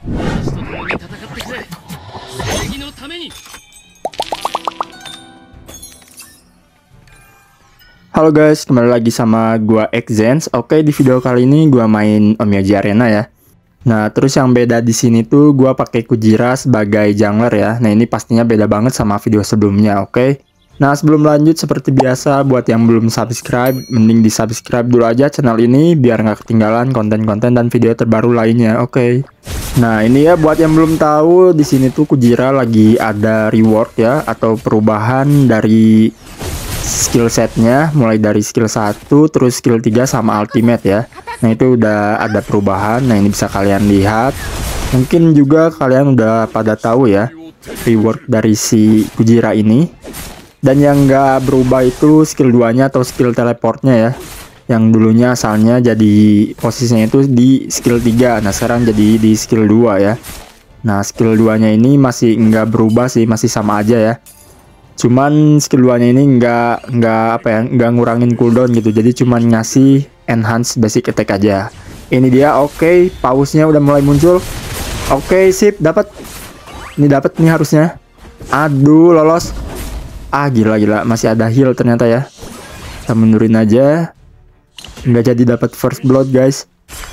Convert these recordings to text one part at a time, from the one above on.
私と共に戦ってくれ。正義のために。 Halo guys, kembali lagi sama gua Xzens. Oke, di video kali ini gua main Onmyoji Arena ya. Nah, terus yang beda di sini tuh gua pakai Kujira sebagai jungler ya. Nah, ini pastinya beda banget sama video sebelumnya, oke? Nah, sebelum lanjut seperti biasa buat yang belum subscribe, mending di-subscribe dulu aja channel ini biar nggak ketinggalan konten-konten dan video terbaru lainnya, oke? Nah, ini ya buat yang belum tahu, di sini tuh Kujira lagi ada reward ya atau perubahan dari skill setnya, mulai dari skill 1 terus skill 3 sama ultimate ya. Nah, itu udah ada perubahan. Nah, ini bisa kalian lihat. Mungkin juga kalian udah pada tahu ya reward dari si Kujira ini. Dan yang nggak berubah itu skill 2 nya atau skill teleportnya ya, yang dulunya asalnya jadi posisinya itu di skill 3. Nah, sekarang jadi di skill 2 ya. Nah, skill 2 nya ini masih nggak berubah sih, masih sama aja ya. Cuman skill 2 nya ini nggak ngurangin cooldown gitu, jadi cuman ngasih enhance basic attack aja. Ini dia, oke, pausnya udah mulai muncul. Oke, sip, dapat. Ini dapat nih harusnya. Aduh, lolos. Ah, gila, masih ada heal ternyata ya. Kita mundurin aja. Nggak jadi dapat first blood, guys.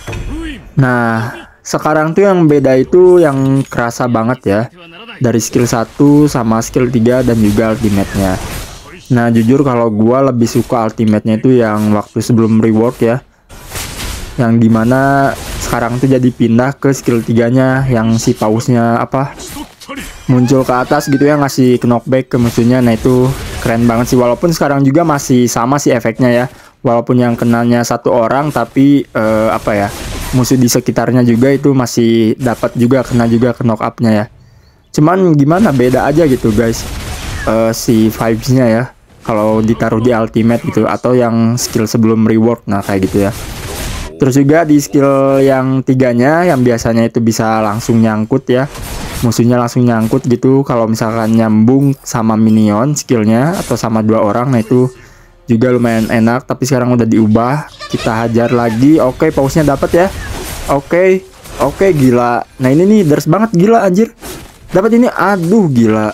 Nah, sekarang tuh yang beda itu yang kerasa banget ya, dari skill 1 sama skill 3 dan juga ultimate-nya. Nah, jujur kalau gua lebih suka ultimate-nya itu yang waktu sebelum rework ya, yang dimana sekarang tuh jadi pindah ke skill 3-nya yang si pausnya apa muncul ke atas gitu ya, ngasih knockback ke musuhnya. Nah, itu keren banget sih, walaupun sekarang juga masih sama sih efeknya ya, walaupun yang kenanya satu orang tapi apa ya, musuh di sekitarnya juga itu masih dapat juga, kena juga ke knock up-nya ya. Cuman gimana, beda aja gitu guys si vibes-nya ya kalau ditaruh di ultimate gitu atau yang skill sebelum rework. Nah, kayak gitu ya. Terus juga di skill yang 3-nya yang biasanya itu bisa langsung nyangkut ya, musuhnya langsung nyangkut gitu kalau misalkan nyambung sama minion skillnya atau sama 2 orang. Nah, itu juga lumayan enak, tapi sekarang udah diubah. Kita hajar lagi. Oke, pausnya dapat ya. Oke, gila. Nah, ini nih deres banget, gila anjir. Dapat ini, aduh gila.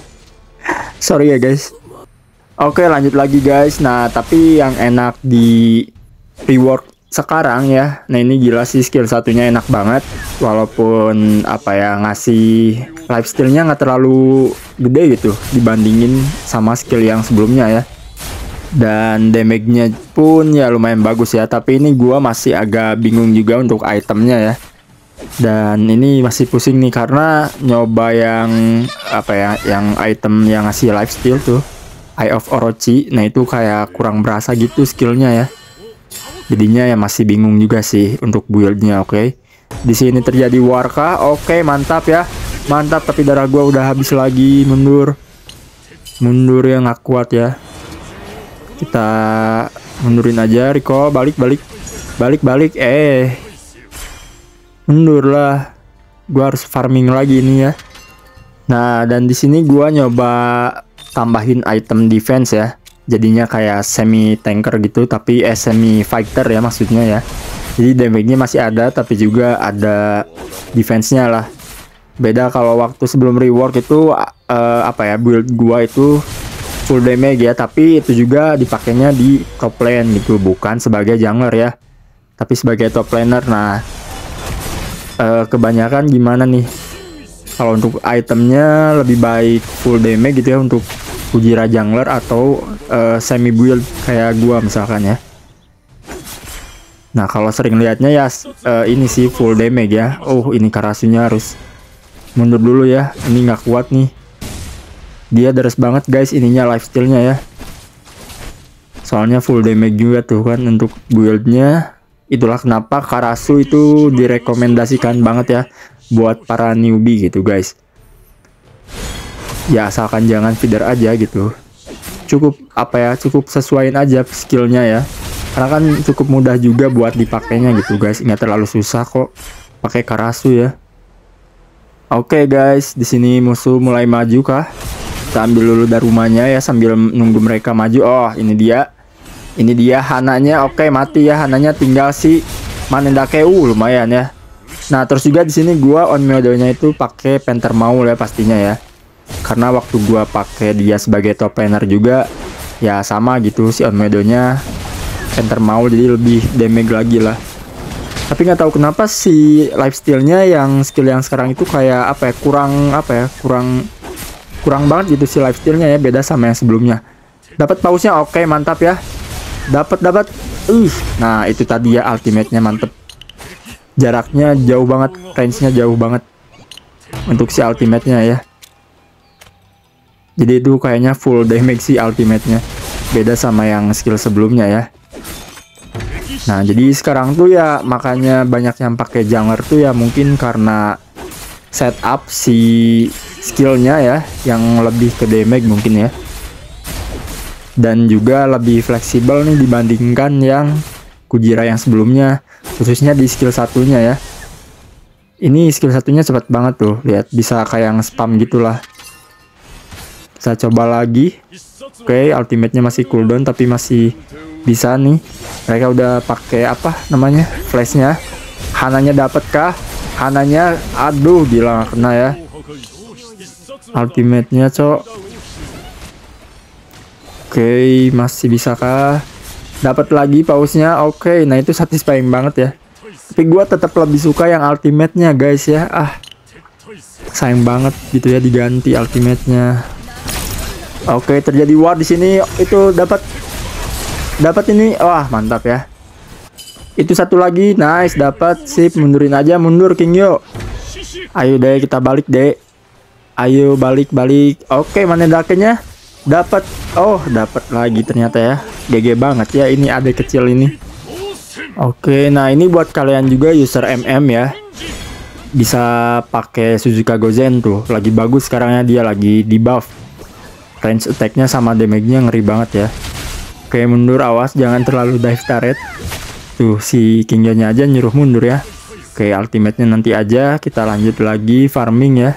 Sorry ya guys. Oke, lanjut lagi guys. Nah, tapi yang enak di reward sekarang ya, nah ini gila sih, skill satunya enak banget, walaupun apa ya, ngasih lifesteal-nya nggak terlalu gede gitu dibandingin sama skill yang sebelumnya ya. Dan damage-nya pun ya lumayan bagus ya, tapi ini gua masih agak bingung juga untuk itemnya ya. Dan ini masih pusing nih karena nyoba yang apa ya, yang item yang ngasih lifesteal tuh, Eye of Orochi. Nah, itu kayak kurang berasa gitu skillnya ya. Jadinya ya masih bingung juga sih untuk build-nya. Oke. Di sini terjadi Warka. Oke, mantap ya. Mantap, tapi darah gua udah habis lagi. Mundur ya, nggak kuat ya. Kita mundurin aja, Rico, balik. Mundur lah. Gua harus farming lagi ini ya. Nah, dan di sini gua nyoba tambahin item defense ya. Jadinya kayak semi tanker gitu, tapi semi fighter ya maksudnya ya. Jadi damage-nya masih ada, tapi juga ada defense-nya lah. Beda kalau waktu sebelum rework itu apa ya, build gua itu full damage ya, tapi itu juga dipakainya di top lane gitu, bukan sebagai jungler ya, tapi sebagai top laner. Nah, kebanyakan gimana nih kalau untuk itemnya, lebih baik full damage gitu ya untuk Kujira jungler atau semi build kayak gua misalkan ya. Nah, kalau sering lihatnya ya ini sih full damage ya. Oh, ini Karasunya harus mundur dulu ya, ini nggak kuat nih. Dia deres banget guys ininya, lifesteal-nya ya. Soalnya full damage juga tuh kan untuk build-nya. Itulah kenapa Karasu itu direkomendasikan banget ya buat para newbie gitu guys. Ya, asalkan jangan feeder aja gitu. Cukup apa ya, cukup sesuaiin aja skillnya ya. Karena kan cukup mudah juga buat dipakainya gitu guys. Nggak terlalu susah kok pakai Karasu ya. Oke guys, di sini musuh mulai maju kah? Kita ambil dulu dari rumahnya ya sambil nunggu mereka maju. Oh, ini dia. Ini dia Hananya. Oke, mati ya Hananya, tinggal si Manendake. Lumayan ya. Nah, terus juga di sini gua Onmyodo-nya itu pakai Panther Maul ya pastinya ya. Karena waktu gua pakai dia sebagai top laner juga ya sama gitu si Onmyodo-nya Panther Maul, jadi lebih damage lagi lah. Tapi nggak tahu kenapa si lifesteal-nya yang skill yang sekarang itu kayak kurang banget gitu si lifesteal-nya ya, beda sama yang sebelumnya. Dapat pausnya, oke mantap ya. Dapat. Nah, itu tadi ya ultimate-nya mantep. Jaraknya jauh banget, range-nya jauh banget untuk si ultimate-nya ya. Jadi itu kayaknya full damage si ultimate-nya. Beda sama yang skill sebelumnya ya. Nah, jadi sekarang tuh ya makanya banyak yang pakai jungler tuh ya mungkin karena setup si skillnya ya yang lebih ke damage mungkin ya. Dan juga lebih fleksibel nih dibandingkan yang Kujira yang sebelumnya, khususnya di skill satunya ya. Ini skill satunya cepat banget tuh, lihat bisa kayak nge-spam gitulah. Kita coba lagi. Oke, ultimate-nya masih cooldown tapi masih bisa nih. Mereka udah pakai apa namanya? Flash-nya. Hananya dapet kah? Hananya aduh gila gak kena ya. Ultimate-nya, Cok. Oke, masih bisa kah? Dapat lagi pausnya. Oke, nah itu satisfying banget ya. Tapi gua tetap lebih suka yang ultimate-nya, guys ya. Sayang banget gitu ya diganti ultimate-nya. Oke, terjadi war di sini. Itu dapat ini. Wah, mantap ya. Itu satu lagi. Nice, dapat. Sip, mundurin aja, mundur King Yo. Ayo deh kita balik deh. Ayo balik. Oke, mana dakenya? Dapat. Oh, dapat lagi ternyata ya. GG banget ya ini adek kecil ini. Oke, nah ini buat kalian juga user MM ya. Bisa pakai Suzuka Gozen tuh. Lagi bagus sekarangnya, dia lagi di buff. Range attack-nya sama damage-nya ngeri banget ya. Oke, mundur, awas jangan terlalu dive turret. Tuh si King Yo-nya aja nyuruh mundur ya. Oke, ultimate-nya nanti aja. Kita lanjut lagi farming ya.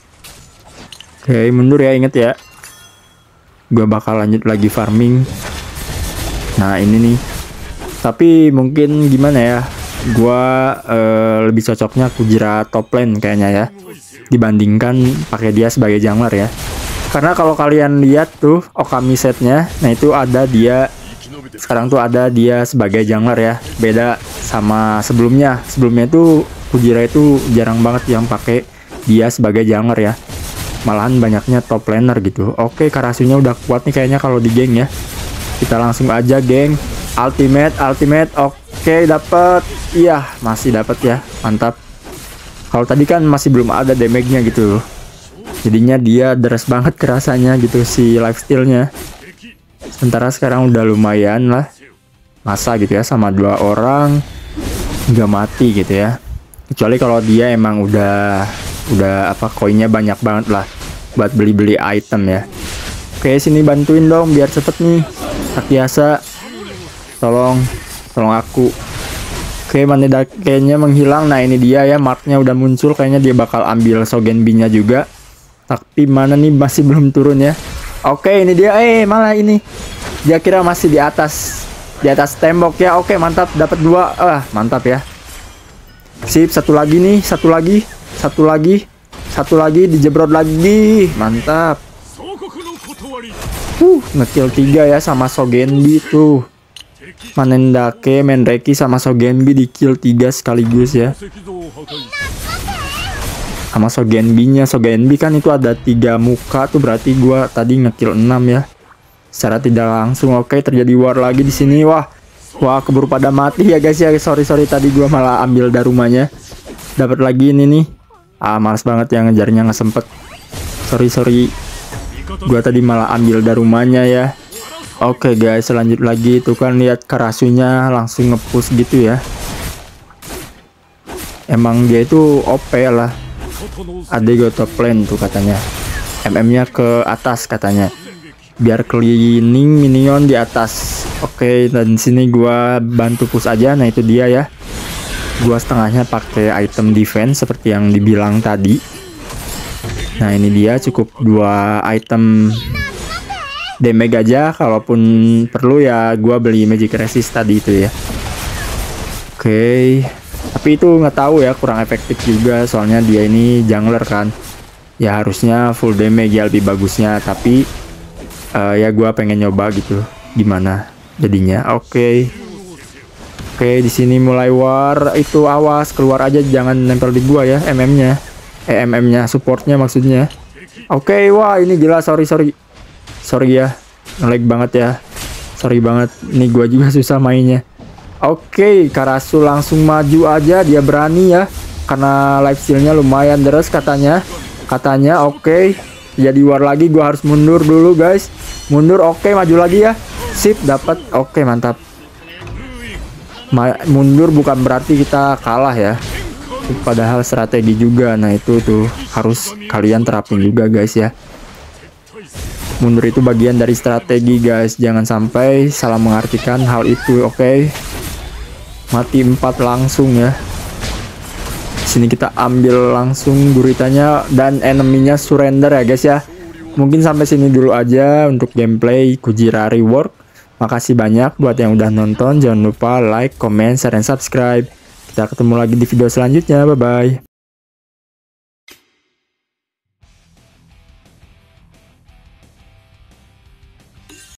Oke, mundur ya, inget ya. Gue bakal lanjut lagi farming. Nah ini nih. Tapi mungkin gimana ya, gue lebih cocoknya Kujira top lane kayaknya ya, dibandingkan pakai dia sebagai jungler ya. Karena kalau kalian lihat tuh Okami setnya, nah itu ada dia sekarang tuh ada dia sebagai jungler ya. Beda sama sebelumnya. Sebelumnya tuh Kujira itu jarang banget yang pakai dia sebagai jungler ya. Malahan banyaknya top laner gitu. Oke, Karasunya udah kuat nih kayaknya kalau di geng ya. Kita langsung aja geng. Ultimate. Oke, dapat. Iya, masih dapat ya. Mantap. Kalau tadi kan masih belum ada damage-nya gitu. Jadinya dia deres banget kerasanya gitu si lifesteal-nya. Sementara sekarang udah lumayan lah. Masa gitu ya sama 2 orang nggak mati gitu ya. Kecuali kalau dia emang udah apa koinnya banyak banget lah buat beli item ya. Oke, sini bantuin dong biar cepet nih. Takiasa, tolong aku. Oke, mana kayaknya menghilang. Nah ini dia ya, marknya udah muncul. Kayaknya dia bakal ambil Sogenbi-nya juga. Tapi mana nih, masih belum turun ya. Oke, ini dia. Malah ini dia kira masih di atas tembok ya. Oke, mantap, dapat 2. Mantap ya. Sip, satu lagi nih, satu lagi dijebrot lagi. Mantap. Ngekill 3 ya sama Sogenbi tuh. Manendake, Menreki sama Sogenbi di kill 3 sekaligus ya. Sama Sogenbi-nya. Sogenbi kan itu ada 3 muka tuh, berarti gua tadi ngekill 6 ya. Secara tidak langsung. Oke, terjadi war lagi di sini. Wah, keburu pada mati ya guys ya. Sorry tadi gua malah ambil darumanya. Dapat lagi ini nih. Males banget ya ngejarnya, nggak sempet. Sorry. Gua tadi malah ambil darumanya ya. Oke guys, lanjut lagi. Tuh kan lihat Karasunya langsung ngepush gitu ya. Emang dia itu OP lah. Adego top lane tuh katanya. MM-nya ke atas katanya. Biar cleaning minion di atas. Oke, dan sini gua bantu push aja. Nah itu dia ya. Gua setengahnya pakai item defense seperti yang dibilang tadi. Nah ini dia, cukup 2 item damage aja. Kalaupun perlu ya gua beli magic resist tadi itu ya. Oke. Tapi itu nggak tahu ya, kurang efektif juga soalnya dia ini jungler kan. Ya harusnya full damage ya lebih bagusnya, tapi ya gua pengen nyoba gitu gimana jadinya. Oke, di sini mulai war. Itu awas keluar aja, jangan nempel di gua ya MM-nya supportnya maksudnya. Oke, wah ini gila, sorry ya, nge-lag banget ya, sorry banget, ini gua juga susah mainnya. Oke, Karasu langsung maju aja, dia berani ya karena life steal-nya lumayan deres katanya. Oke, jadi war lagi, gua harus mundur dulu guys, mundur. Oke, maju lagi ya, sip, dapat. Oke, mantap. Mundur bukan berarti kita kalah ya, padahal strategi juga. Nah itu tuh harus kalian terapin juga guys ya, mundur itu bagian dari strategi guys, jangan sampai salah mengartikan hal itu. Oke, mati 4 langsung ya. Sini kita ambil langsung guritanya dan eneminya surrender ya guys ya. Mungkin sampai sini dulu aja untuk gameplay Kujira Rework. Makasih banyak buat yang udah nonton. Jangan lupa like, comment, share, dan subscribe. Kita ketemu lagi di video selanjutnya. Bye bye.